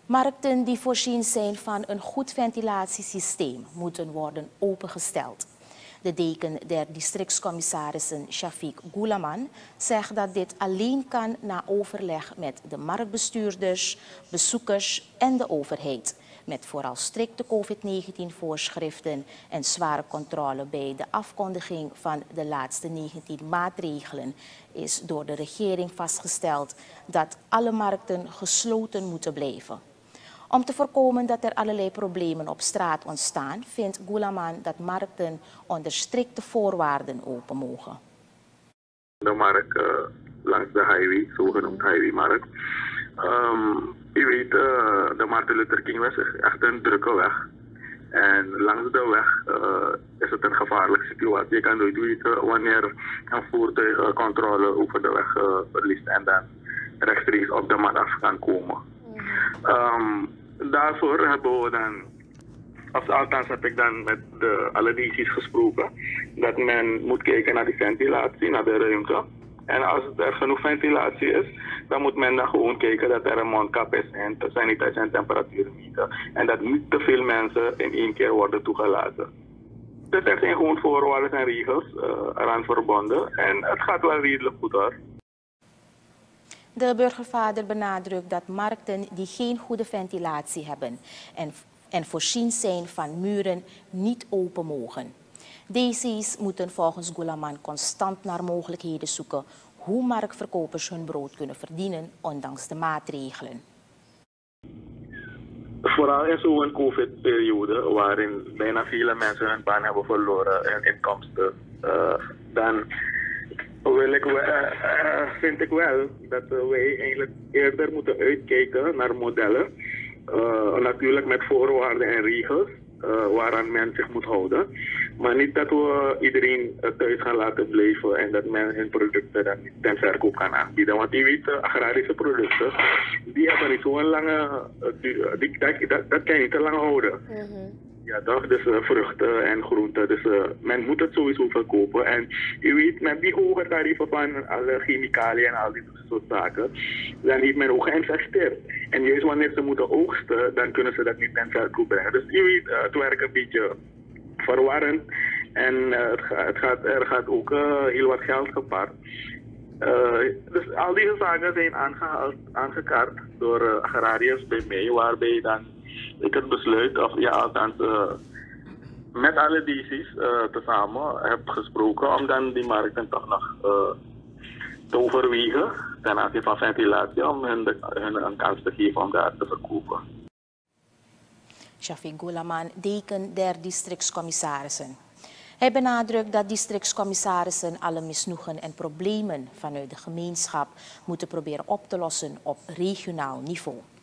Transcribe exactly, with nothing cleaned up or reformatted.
Markten die voorzien zijn van een goed ventilatiesysteem moeten worden opengesteld. De deken der districtscommissarissen Shafiq Gulaman zegt dat dit alleen kan na overleg met de marktbestuurders, bezoekers en de overheid. Met vooral strikte COVID negentien voorschriften en zware controle bij de afkondiging van de laatste negentien maatregelen is door de regering vastgesteld dat alle markten gesloten moeten blijven. Om te voorkomen dat er allerlei problemen op straat ontstaan, vindt Gulaman dat markten onder strikte voorwaarden open mogen. De markt uh, langs de highway, zogenoemd highwaymarkt. Um, u weet, uh, de Martin Luther Kingweg is echt een drukke weg. En langs de weg uh, is het een gevaarlijke situatie. Je kan nooit weten wanneer een voertuig uh, controle over de weg uh, verliest en dan rechtstreeks op de markt af kan komen. Um, daarvoor hebben we dan, of althans heb ik dan met de alle D C's gesproken, dat men moet kijken naar die ventilatie, naar de ruimte. En als er genoeg ventilatie is, dan moet men dan gewoon kijken dat er een mondkap is en sanitatie en temperatuurmeter. En dat niet te veel mensen in één keer worden toegelaten. Dus er zijn gewoon voorwaarden en regels uh, eraan verbonden en het gaat wel redelijk goed hoor. De burgervader benadrukt dat markten die geen goede ventilatie hebben en, en voorzien zijn van muren niet open mogen. D C's moeten volgens Gulaman constant naar mogelijkheden zoeken hoe marktverkopers hun brood kunnen verdienen ondanks de maatregelen. Vooral in zo'n COVID-periode waarin bijna vele mensen hun baan hebben verloren en inkomsten, uh, dan wil ik, uh, uh, vind ik wel dat uh, wij eigenlijk eerder moeten uitkijken naar modellen. Uh, natuurlijk met voorwaarden en regels uh, waaraan men zich moet houden. Maar niet dat we iedereen uh, thuis gaan laten blijven en dat men hun producten dan niet ten verkoop kan aanbieden. Want je weet, uh, agrarische producten, die hebben niet zo'n lange, uh, die, dat, dat, dat kan je niet te lang houden. Mm-hmm. Ja, toch? Dus uh, vruchten en groenten. Dus uh, men moet het sowieso verkopen. En u weet, met die hoge tarieven van alle chemicaliën en al die soort zaken, dan heeft men ook geïnvesteerd. En juist wanneer ze moeten oogsten, dan kunnen ze dat niet ten verkoop brengen. Dus u weet, uh, het werkt een beetje verwarrend. En uh, het gaat, het gaat, er gaat ook uh, heel wat geld gepaard. Uh, dus al deze zaken zijn aangehaald, aangekaart door uh, agrariërs bij mij, waarbij dan ik het besluit, of ja, althans uh, met alle D C's uh, tezamen heb gesproken om dan die markten toch nog uh, te overwegen ten aanzien van ventilatie, om hun, de, hun een kans te geven om daar te verkopen. Shafiq Gulaman, deken der districtscommissarissen. Hij benadrukt dat districtscommissarissen alle misnoegen en problemen vanuit de gemeenschap moeten proberen op te lossen op regionaal niveau.